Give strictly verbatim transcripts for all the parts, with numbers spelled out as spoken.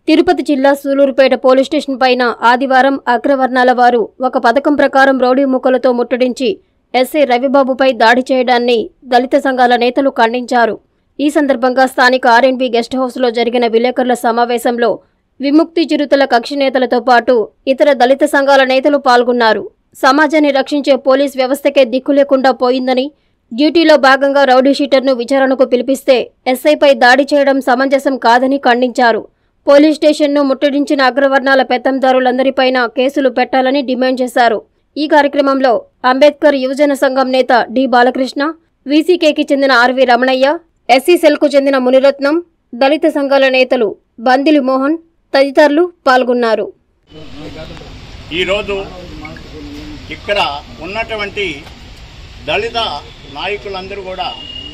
తిరుపతి జిల్లా Sullurpeta police station పైన ఆదివారం అగ్రవర్ణాల వారు ఒక పథకం ప్రకారం రౌడీ ముక్కలతో ముట్టడించి ఎస్ఐ రవిబాబుపై దాడి చేయడాన్ని దళిత సంఘాల నేతలు ఖండించారు. ఈ సందర్భంగా స్థానిక ఆర్ అండ్ బి గెస్ట్ హౌస్లో జరిగిన విలేకరుల సమావేశంలో విముక్తి చిరుతల కక్షి నేతలతో పాటు ఇతర దళిత సంఘాల నేతలు పాల్గొన్నారు. సమాజాన్ని రక్షించే పోలీస్ వ్యవస్థకే దిక్కు లేకుండా పోయిందని, డ్యూటీలో భాగంగా రౌడీ షీటర్ను విచారణకు పిలిపిస్తే ఎస్ఐపై దాడి చేయడం సమంజసం కాదని ఖండించారు. పోలీస్ స్టేషన్ను ముట్టడించిన అగ్రవర్ణాల పెత్తందారులందరిపైన కేసులు పెట్టాలని డిమాండ్ చేశారు. ఈ కార్యక్రమంలో అంబేద్కర్ యువజన సంఘం నేత డి బాలకృష్ణ, వీసీకేకి చెందిన ఆర్వి రమణయ్య, ఎస్సీ సెల్కు చెందిన మునిరత్నం, దళిత సంఘాల నేతలు బందిలి మోహన్ తదితరులు పాల్గొన్నారు. ఈరోజు ఇక్కడ ఉన్నటువంటి దళిత నాయకులందరూ కూడా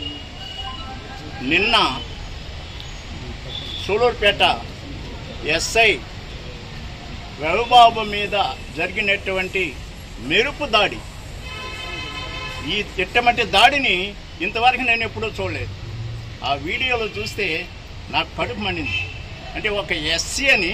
నిన్న సూలూరుపేట ఎస్ఐ రవిబాబు మీద జరిగినటువంటి మెరుపు దాడి, ఈ తిట్టమటి దాడిని ఇంతవరకు నేను ఎప్పుడూ చూడలేదు. ఆ వీడియోలో చూస్తే నాకు కడుపు మండింది. అంటే ఒక ఎస్సీ అని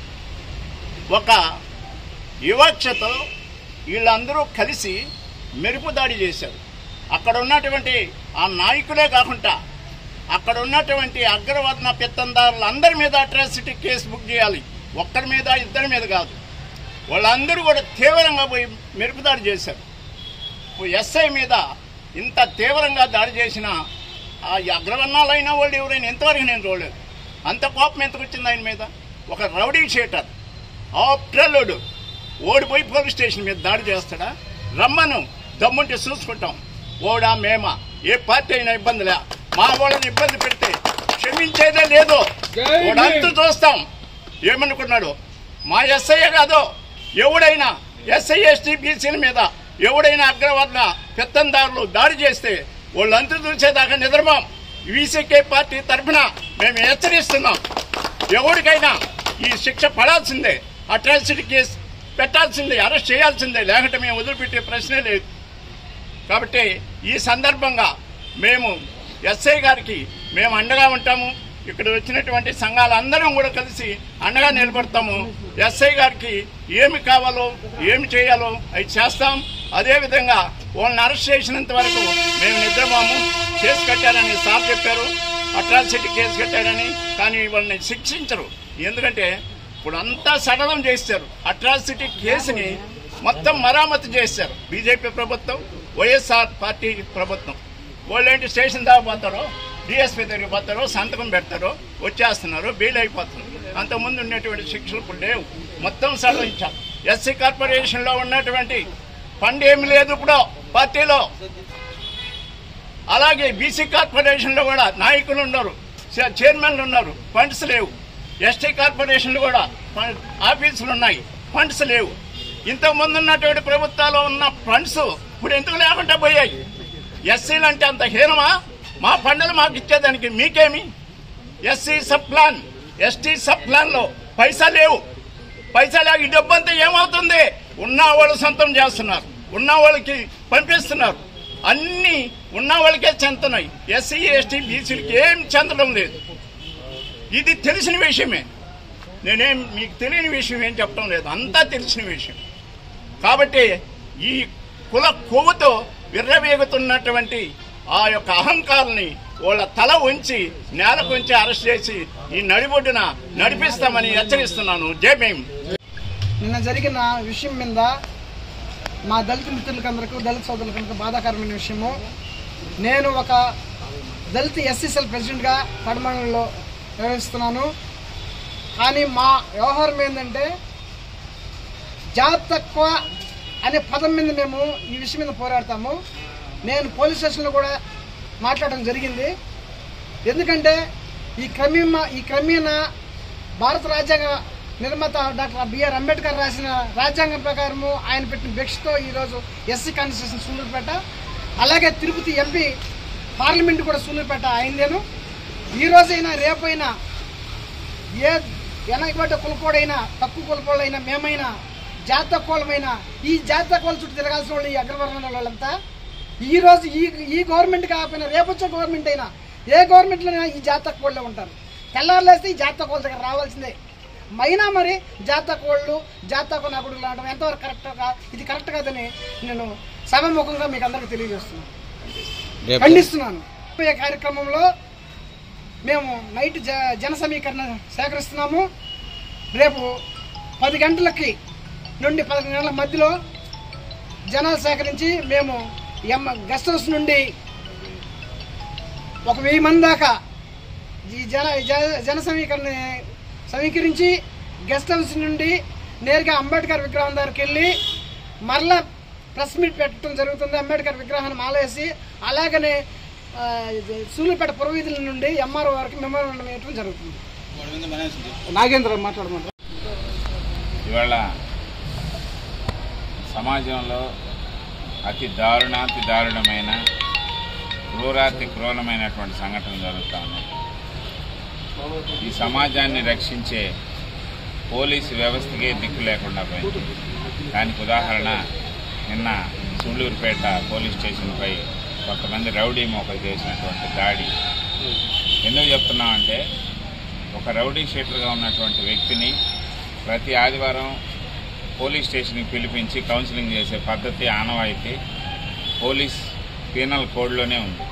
ఒక వివక్షతో వీళ్ళందరూ కలిసి మెరుపు దాడి చేశారు. అక్కడ ఉన్నటువంటి ఆ నాయకులే కాకుండా అక్కడ ఉన్నటువంటి అగ్రవర్ణ పెత్తందారులందరి మీద అట్రాసిటీ కేసు బుక్ చేయాలి. ఒక్కరి మీద ఇద్దరి మీద కాదు, వాళ్ళందరూ కూడా తీవ్రంగా పోయి మెరుపు దాడి చేశారు. ఎస్ఐ మీద ఇంత తీవ్రంగా దాడి చేసిన ఆ అగ్రవర్ణాలైన వాళ్ళు ఎవరైనా ఇంతవరకు నేను చూడలేదు. అంత కోపం ఎందుకు వచ్చింది ఆయన మీద? ఒక రౌడీ షీటర్ ఆప్ట్రల్లుడు ఓడిపోయి పోలీస్ స్టేషన్ మీద దాడి చేస్తాడా? రమ్మను, దమ్ముంటే చూసుకుంటాం. ఓడా మేమా ఏ పార్టీ అయినా ఇబ్బందిలే, మా వాళ్ళని ఇబ్బంది పెడితే క్షమించేదే లేదు. ఓడంతా చూస్తాం. ఏమనుకున్నాడు? మా ఎస్ఐ కాదు, ఎవడైనా ఎస్సీ ఎస్టీ బీసీల మీద ఎవడైనా అగ్రవర్ణ పెత్తందారులు దాడి చేస్తే వాళ్ళంతా చూసేదాకా నిద్రమాం. వీసీకే పార్టీ తరఫున మేము హెచ్చరిస్తున్నాం. ఎవరికైనా ఈ శిక్ష పడాల్సిందే, అట్రాసిటీ కేసు పెట్టాల్సిందే, అరెస్ట్ చేయాల్సిందే, లేకుంటే మేము వదిలిపెట్టే ప్రశ్నే లేదు. కాబట్టి ఈ సందర్భంగా మేము ఎస్ఐ గారికి మేము అండగా ఉంటాము. ఇక్కడ వచ్చినటువంటి సంఘాలందరం కూడా కలిసి అండగా నిలబడతాము. ఎస్ఐ గారికి ఏమి కావాలో ఏమి చేయాలో అవి చేస్తాం. అదేవిధంగా వాళ్ళని అరెస్ట్ చేసినంత వరకు మేము నిద్రపోము. కేసు కట్టారని సార్ చెప్పారు, అట్రాసిటీ కేసు కట్టారని. కానీ వాళ్ళని శిక్షించరు. ఎందుకంటే ఇప్పుడు అంతా సడలం చేశారు. అట్రాసిటీ కేసుని మొత్తం మరామతు చేశారు బీజేపీ ప్రభుత్వం, వైఎస్ఆర్ పార్టీ ప్రభుత్వం. వాళ్ళు ఏంటి స్టేషన్ దాకా పోతారో, డిఎస్పీ దగ్గరికి పోతారో, సంతకం పెడతారో, వచ్చేస్తున్నారు, బెయిల్ అయిపోతున్నారు. అంతకుముందు ఉండేటువంటి శిక్షలు ఇప్పుడు లేవు, మొత్తం సడలించారు. ఎస్సీ కార్పొరేషన్లో ఉన్నటువంటి ఫండ్ ఏమి లేదు ఇప్పుడు పార్టీలో. అలాగే బీసీ కార్పొరేషన్లో కూడా నాయకులు ఉన్నారు, చైర్మన్లు ఉన్నారు, ఫండ్స్ లేవు. ఎస్టీ కార్పొరేషన్లు కూడా ఆఫీసులు ఉన్నాయి, ఫండ్స్ లేవు. ఇంతకుముందు ఉన్నటువంటి ప్రభుత్వాల్లో ఉన్న ఫండ్స్ ఇప్పుడు ఎందుకు లేకుండా పోయాయి? ఎస్సీలు అంటే అంత హీనమా? మా ఫండ్లు మాకు ఇచ్చేదానికి మీకేమి? SC sub plan, ST sub ప్లాన్లో పైసా లేవు. పైసా లేక ఈ డబ్బు అంతా ఏమవుతుంది? ఉన్న వాళ్ళు సొంతం చేస్తున్నారు, ఉన్న వాళ్ళకి పంపిస్తున్నారు. అన్నీ ఉన్న వాళ్ళకే చెందుతున్నాయి. ఎస్సీ ఎస్టీ బీసీలకి ఏం చెందడం లేదు. ఇది తెలిసిన విషయమే. నేనేం మీకు తెలియని విషయం ఏం చెప్పడం లేదు, అంతా తెలిసిన విషయం. కాబట్టి ఈ కుల కొవ్వుతో విర్రవేగుతున్నటువంటి ఆ యొక్క అహంకారాన్ని వాళ్ళ తల ఉంచి నేలకు ఉంచి అరెస్ట్ చేసి ఈ నడిబొడ్డున నడిపిస్తామని హెచ్చరిస్తున్నాను. జై భీమ్. నిన్న జరిగిన విషయం మీద మా దళిత మిత్రులకందరికీ, దళిత సోదరులకందరికీ బాధాకరమైన విషయము. నేను ఒక దళిత ఎస్సీసీఎల్ ప్రెసిడెంట్గా పడమణలో నిర్వహిస్తున్నాను. కానీ మా వ్యవహారం ఏంటంటే జాతి తక్కువ అనే పదం మీద మేము ఈ విషయం మీద పోరాడతాము. నేను పోలీస్ స్టేషన్లో కూడా మాట్లాడడం జరిగింది. ఎందుకంటే ఈ క్రమేణ ఈ క్రమేణా భారత రాజ్యాంగ నిర్మాత డాక్టర్ బిఆర్ అంబేద్కర్ రాసిన రాజ్యాంగం ప్రకారము ఆయన పెట్టిన భిక్షతో ఈరోజు ఎస్సీ కాన్స్టిట్యూషన్ సూలూరుపేట, అలాగే తిరుపతి ఎంపీ పార్లమెంట్ కూడా సూలూరుపేట అయిందేను. ఈరోజైనా రేపైనా ఏ వెనకబడ్డ కులకోడైనా, తక్కువ కులకోడైనా, మేమైనా జాతి తక్కువలమైనా ఈ జాతి తక్కువల చుట్టూ తిరగాల్సిన వాళ్ళు ఈ అగ్రవర్ణ వాళ్ళంతా ఈరోజు ఈ ఈ గవర్నమెంట్ కాకపోయినా రేపొచ్చే గవర్నమెంట్ అయినా ఏ గవర్నమెంట్లోనైనా ఈ జాతి తక్కువలే ఉంటారు. తెల్లారులేస్తే ఈ జాతి తక్కువల దగ్గర రావాల్సిందే. అయినా మరి జాతక వాళ్ళు జాతకు నా కొడుకులు అనడం ఎంతవరకు కరెక్ట్గా ఇది కరెక్ట్ కాదని నేను సభాముఖంగా మీకు అందరికీ తెలియజేస్తున్నాను, ఖండిస్తున్నాను. ఈ కార్యక్రమంలో మేము నైట్ జ జన సమీకరణ సేకరిస్తున్నాము. రేపు పది గంటలకి నుండి పదకొండు గంటల మధ్యలో జనాలు సేకరించి మేము ఎమ్ గెస్ట్ హౌస్ నుండి ఒక వెయ్యి మంది దాకా ఈ జన జన సమీకరణ సమీకరించి గెస్ట్ హౌస్ నుండి నేరుగా అంబేద్కర్ విగ్రహం దగ్గరికి వెళ్ళి మరలా ప్రెస్ మీట్ పెట్టడం జరుగుతుంది. అంబేద్కర్ విగ్రహాన్ని మాలేసి అలాగనే సూళ్ళూరుపేట పురవీధుల నుండి ఎంఆర్ఓ వరకు మెమోరాండం వేయడం జరుగుతుంది. నాగేంద్ర మాట్లాడమంటారు. ఇవాళ సమాజంలో అతి దారుణాతి దారుణమైన క్రూరాతి క్రూరమైనటువంటి సంఘటనలు జరుగుతూ ఉన్నాయి. ఈ సమాజాన్ని రక్షించే పోలీసు వ్యవస్థకే దిక్కు లేకుండా పోయింది. దానికి ఉదాహరణ నిన్న సూళ్ళూరుపేట పోలీస్ స్టేషన్పై కొంతమంది రౌడీ మోకలు చేసినటువంటి దాడి. ఎందుకు చెప్తున్నామంటే ఒక రౌడీ షీటర్గా ఉన్నటువంటి వ్యక్తిని ప్రతి ఆదివారం పోలీస్ స్టేషన్కి పిలిపించి కౌన్సిలింగ్ చేసే పద్ధతి ఆనవాయితీ పోలీస్ పీనల్ కోడ్లోనే ఉంది.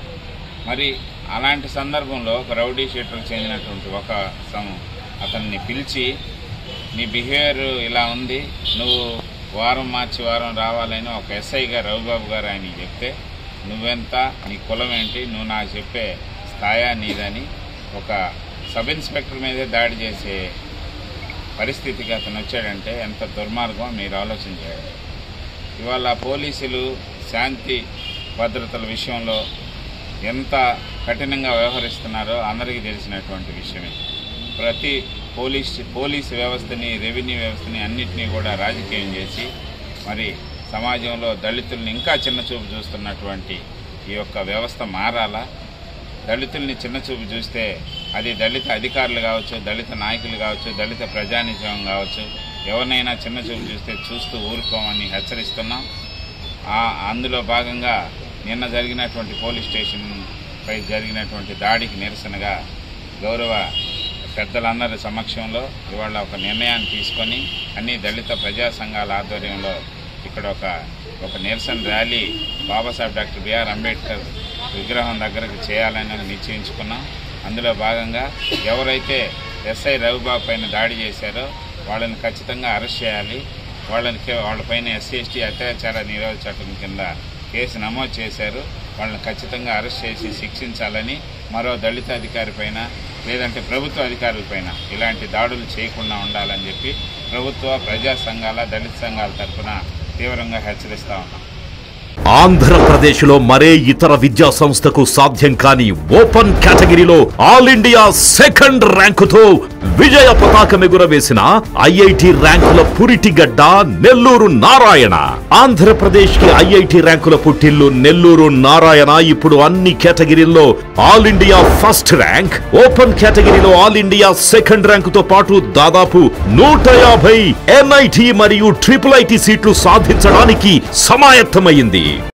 మరి అలాంటి సందర్భంలో ఒక రౌడీ షీటర్కి చెందినటువంటి ఒక అతన్ని పిలిచి నీ బిహేవియర్ ఇలా ఉంది, నువ్వు వారం మార్చి వారం రావాలని ఒక ఎస్ఐగా రవిబాబు గారు ఆయన చెప్తే నువ్వెంత, నీ కులం ఏంటి, నువ్వు నాకు చెప్పే స్థాయా నీదని ఒక సబ్ ఇన్స్పెక్టర్ మీదే దాడి చేసే పరిస్థితికి అతను వచ్చాడంటే ఎంత దుర్మార్గం మీరు ఆలోచన చేయాలి. ఇవాళ పోలీసులు శాంతి భద్రతల విషయంలో ఎంత కఠినంగా వ్యవహరిస్తున్నారో అందరికీ తెలిసినటువంటి విషయమే. ప్రతి పోలీస్ పోలీసు వ్యవస్థని, రెవెన్యూ వ్యవస్థని అన్నింటినీ కూడా రాజకీయం చేసి మరి సమాజంలో దళితుల్ని ఇంకా చిన్నచూపు చూస్తున్నటువంటి ఈ యొక్క వ్యవస్థ మారాలా. దళితుల్ని చిన్నచూపు చూస్తే అది దళిత అధికారులు కావచ్చు, దళిత నాయకులు కావచ్చు, దళిత ప్రజానిధ్యం కావచ్చు, ఎవరినైనా చిన్నచూపు చూస్తే చూస్తూ ఊరుకోమని హెచ్చరిస్తున్నాం. అందులో భాగంగా నిన్న జరిగినటువంటి పోలీస్ స్టేషన్పై జరిగినటువంటి దాడికి నిరసనగా గౌరవ పెద్దలందరి సమక్షంలో ఇవాళ ఒక నిర్ణయాన్ని తీసుకొని అన్ని దళిత ప్రజా సంఘాల ఆధ్వర్యంలో ఇక్కడ ఒక ఒక నిరసన rally Babasaheb doctor BR Ambedkar విగ్రహం దగ్గరకు చేయాలని నిశ్చయించుకున్నాం. అందులో భాగంగా ఎవరైతే ఎస్ఐ రవిబాబు పైన దాడి చేశారో వాళ్ళని ఖచ్చితంగా అరెస్ట్ చేయాలి. వాళ్ళని వాళ్ళపైన ఎస్సీ ఎస్టీ అత్యాచార నిరోధ చట్టం కింద కేసు నమోదు చేశారు. వాళ్ళని ఖచ్చితంగా అరెస్ట్ చేసి శిక్షించాలని, మరో దళిత అధికారి పైన లేదంటే ప్రభుత్వ అధికారులపైన ఇలాంటి దాడులు చేయకుండా ఉండాలని చెప్పి ప్రభుత్వ ప్రజా సంఘాల దళిత సంఘాల తరఫున తీవ్రంగా హెచ్చరిస్తా ఉన్నాం. ఆంధ్రప్రదేశ్లో మరే ఇతర విద్యా సంస్థకు సాధ్యం కాని ఓపెన్ కేటగిరీలో ఆల్ ఇండియా సెకండ్ ర్యాంకుతో విజయ పతాకం ఎగురవేసిన ఐఐటి ర్యాంకుల పురిటిగడ్డ నెల్లూరు నారాయణ. ఆంధ్రప్రదేశ్ కి ఐఐటి ర్యాంకుల పుట్టిల్లు నెల్లూరు నారాయణ ఇప్పుడు అన్ని కేటగిరీల్లో all India first rank, open కేటగిరీలో ఆల్ ఇండియా సెకండ్ ర్యాంకుతో పాటు దాదాపు నూట యాభై ఎన్ఐటి మరియు ట్రిపుల్ ఐటి సీట్లు సాధించడానికి సమాయత్తమైంది.